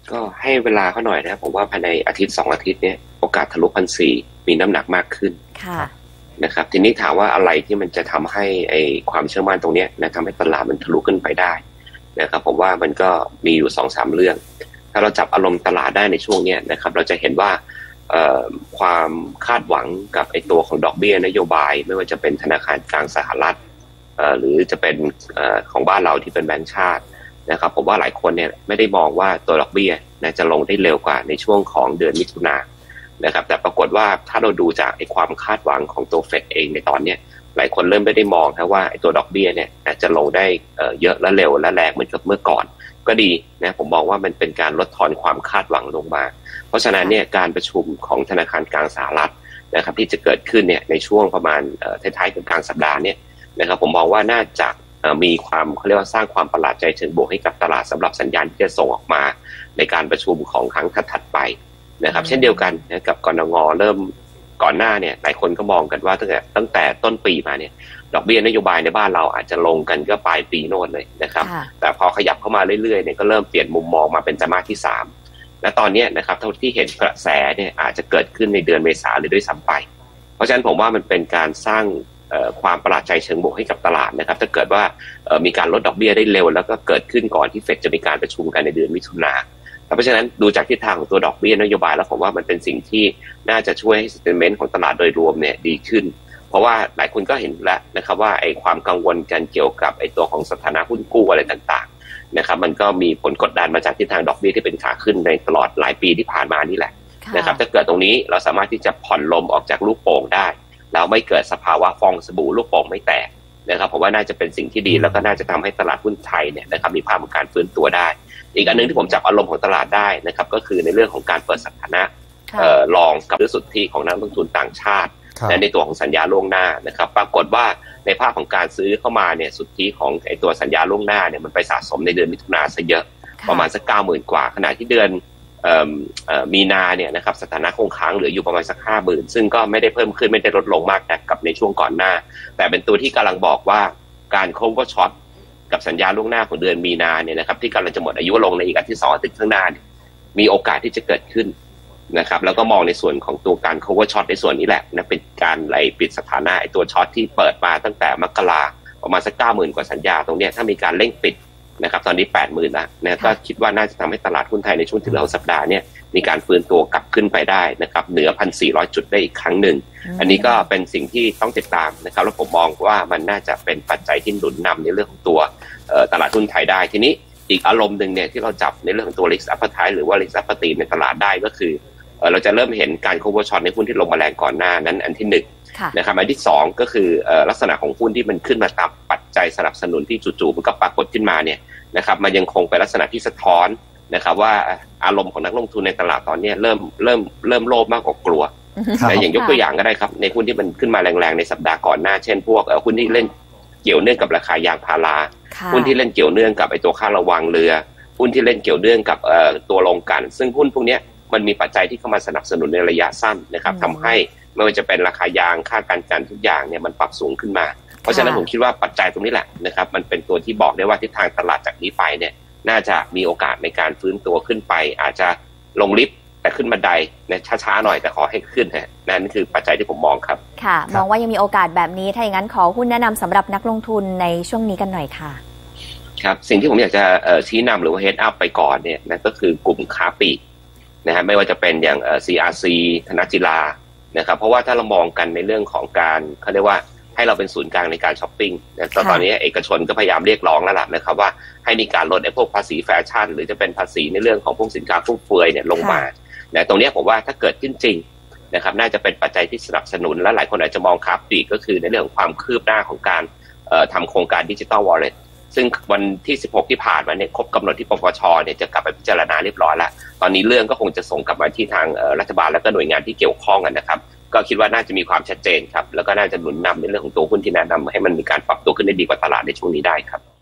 ก็ให้เวลาเขาหน่อยนะผมว่าภายในอาทิตย์2 อาทิตย์เนี่ยโอกาสทะลุ1,400มีน้ำหนักมากขึ้นค่ะนะครับทีนี้ถามว่าอะไรที่มันจะทำให้ไอความเชื่อมั่นตรงนี้นะทำให้ตลาดมันทะลุขึ้นไปได้นะครับผมว่ามันก็มีอยู่2-3เรื่องถ้าเราจับอารมณ์ตลาดได้ในช่วงนี้นะครับเราจะเห็นว่าความคาดหวังกับไอตัวของดอกเบี้ยนโยบายไม่ว่าจะเป็นธนาคารกลางสหรัฐหรือจะเป็นของบ้านเราที่เป็นแบงก์ชาตินะครับผมว่าหลายคนเนี่ยไม่ได้มองว่าตัวดอกเบี้ยจะลงได้เร็วกว่าในช่วงของเดือนมิถุนายนนะครับแต่ปรากฏว่าถ้าเราดูจากไอ้ความคาดหวังของตัวเฟดเองในตอนนี้หลายคนเริ่มไม่ได้มองนะว่าไอ้ตัวดอกเบี้ยเนี่ยจะลงได้เยอะและเร็วและแรงเหมือนกับเมื่อก่อนก็ดีนะผมมองว่ามันเป็นการลดทอนความคาดหวังลงมาเพราะฉะนั้นเนี่ยการประชุมของธนาคารกลางสหรัฐนะครับที่จะเกิดขึ้นเนี่ยในช่วงประมาณท้ายๆกลางสัปดาห์เนี่ยนะครับผมมองว่าน่าจะมีความเขาเรียกว่าสร้างความประหลาดใจเชิงบวกให้กับตลาดสำหรับสัญญาณที่จะส่งออกมาในการประชุมของครั้งถัดไปนะครับเช่นเดียวกันนะกับกนง.เริ่มก่อนหน้าเนี่ยหลายคนก็มองกันว่าตั้งแต่ต้นปีมาเนี่ยดอกเบี้ยนโยบายในบ้านเราอาจจะลงกันก็ปลายปีโน่นเลยนะครับแต่พอขยับเข้ามาเรื่อยๆเนี่ยก็เริ่มเปลี่ยนมุมมองมาเป็นไตรมาสที่3และตอนนี้นะครับเท่าที่เห็นกระแสเนี่ยอาจจะเกิดขึ้นในเดือนเมษาหรือด้วยซ้ำไปเพราะฉะนั้นผมว่ามันเป็นการสร้างความประหลาดใจเชิงบวกให้กับตลาดนะครับถ้าเกิดว่ามีการลดดอกเบี้ยได้เร็วแล้วก็เกิดขึ้นก่อนที่เฟดจะมีการประชุมกันในเดือนมิถุนายนเพราะฉะนั้นดูจากทิศทางของตัวดอกเบี้ยนโยบายแล้วผมว่ามันเป็นสิ่งที่น่าจะช่วยให้ sentiment ของตลาดโดยรวมเนี่ยดีขึ้นเพราะว่าหลายคนก็เห็นแล้วนะครับว่าไอ้ความกังวลกันเกี่ยวกับไอ้ตัวของสถานะหุ้นกู้อะไรต่างๆนะครับมันก็มีผลกดดันมาจากทิศทางดอกเบี้ยที่เป็นขาขึ้นในตลอดหลายปีที่ผ่านมานี่แหละนะครับถ้าเกิดตรงนี้เราสามารถที่จะผ่อนลมออกจากลูกโป่งได้แล้วไม่เกิดสภาวะฟองสบู่ลูกโป่งไม่แตกนะครับผมว่าน่าจะเป็นสิ่งที่ดีแล้วก็น่าจะทำให้ตลาดหุ้นไทยเนี่ยนะครับมีภาพของการฟื้นตัวได้อีกอันนึงที่ผมจับอารมณ์ของตลาดได้นะครับก็คือในเรื่องของการเปิดสถานะลองกับซื้อสุทธิของนักลงทุนต่างชาติในตัวของสัญญาล่วงหน้านะครับปรากฏว่าในภาพของการซื้อเข้ามาเนี่ยสุทธิของไอ้ตัวสัญญาล่วงหน้าเนี่ยมันไปสะสมในเดือนมิถุนายนซะเยอะประมาณสัก 90,000 กว่าขณะที่เดือนมีนาเนี่ยนะครับสถานะคงค้างเหลืออยู่ประมาณสัก 50,000 ซึ่งก็ไม่ได้เพิ่มขึ้นไม่ได้ลดลงมากนะกับในช่วงก่อนหน้าแต่เป็นตัวที่กำลังบอกว่าการ cover short กับสัญญาล่วงหน้าของเดือนมีนาเนี่ยนะครับที่กำลังจะหมดอายุลงในอีกอาทิตย์2 อาทิตย์ข้างหน้าเนี่ยมีโอกาสที่จะเกิดขึ้นนะครับแล้วก็มองในส่วนของตัวการ cover short ในส่วนนี้แหละนะเป็นการไหลปิดสถานะไอ้ตัวช็อตที่เปิดมาตั้งแต่มกราประมาณสัก 90,000 กว่าสัญญาตรงนี้ถ้ามีการเร่งปิดนะครับตอนนี้ 80,000 แล้วนะก็คิดว่าน่าจะทำให้ตลาดหุ้นไทยในช่วงที่เหลือสัปดาห์เนี่ยมีการฟื้นตัวกลับขึ้นไปได้นะครับเหนือ 1,400 จุดได้อีกครั้งหนึ่งอันนี้ก็เป็นสิ่งที่ต้องติดตามนะครับแล้วผมมองว่ามันน่าจะเป็นปัจจัยที่หนุนนำในเรื่องของตัวตลาดหุ้นไทยได้ทีนี้อีกอารมณ์หนึ่งเนี่ยที่เราจับในเรื่องของตัว risk appetite หรือว่า risk appetite ในตลาดได้ก็คือเราจะเริ่มเห็นการ cover short ในหุ้นที่ลงมาแรงก่อนหน้านั้นอันที่1นะครับอันที่2ก็คือลักษณะของหุ้นที่มันขึ้นมาตามปัจจัยสนับสนุนที่จู่ๆมันก็ปรากฏขึ้นมาเนี่ยนะครับมันยังคงเป็นลักษณะที่สะท้อนนะครับว่าอารมณ์ของนักลงทุนในตลาดตอนนี้เริ่มโลภมากกว่ากลัวนะอย่างยกตัวอย่างก็ได้ครับในหุ้นที่มันขึ้นมาแรงๆในสัปดาห์ก่อนหน้าเช่นพวกหุ้นที่เล่นเกี่ยวเนื่องกับราคายางพาราหุ้นที่เล่นเกี่ยวเนื่องกับไอ้ตัวค่าระวังเรือหุ้นที่เล่นเกี่ยวเนื่องกับตัวลงกันซึ่งหุ้นพวกนี้มันมีปัจจัยที่เข้ามาสนับสนุนในระยะสั้นนะครับทำให้ไม่ว่าจะเป็นราคายางค่าการกันทุกอย่างเนี่ยมันปรับสูงขึ้นมาเพราะฉะนั้นผมคิดว่าปัจจัยตรงนี้แหละนะครับมันเป็นตัวที่บอกได้ว่าทิศทางตลาดจากนี้ไปเนี่ยน่าจะมีโอกาสในการฟื้นตัวขึ้นไปอาจจะลงลิฟต์แต่ขึ้นบันไดนะช้าๆหน่อยแต่ขอให้ขึ้นฮะนั่นคือปัจจัยที่ผมมองครับค่ะมองว่ายังมีโอกาสแบบนี้ถ้าอย่างนั้นขอหุ้นแนะนำสำหรับนักลงทุนในช่วงนี้กันหน่อยค่ะครับสิ่งที่ผมอยากจะชี้นำหรือว่า head up ไปก่อนเนี่ยนะก็คือกลุ่มค้าปลีกนะฮะไม่ว่าจะเป็นอย่างCRC ธนจิรานะครับเพราะว่าถ้าเรามองกันในเรื่องของการเขาเรียกว่าให้เราเป็นศูนย์กลางในการช้อปปิ้งนะตอนนี้เอกชนก็พยายามเรียกร้องแล้วล่ะนะครับว่าให้มีการลดไอ้พวกภาษีแฟชั่นหรือจะเป็นภาษีในเรื่องของพวกสินค้าฟุ่มเฟือยเนี่ยลงมาตรงนี้ผมว่าถ้าเกิดขึ้นจริงนะครับน่าจะเป็นปัจจัยที่สนับสนุนและหลายคนอาจจะมองค้าปลีกก็คือในเรื่องของความคืบหน้าของการทำโครงการดิจิทัลวอลเล็ตซึ่งวันที่16ที่ผ่านมาเนี่ยครบกำหนดที่ปปชเนี่ยจะกลับไปพิจารณาเรียบร้อยแล้วตอนนี้เรื่องก็คงจะส่งกลับมาที่ทางรัฐบาลและก็หน่วยงานที่เกี่ยวข้องกันนะครับก็คิดว่าน่าจะมีความชัดเจนครับแล้วก็น่าจะหนุนนำในเรื่องของตัวหุ้นที่แนะนำให้มันมีการปรับตัวขึ้นได้ดีกว่าตลาดในช่วงนี้ได้ครับ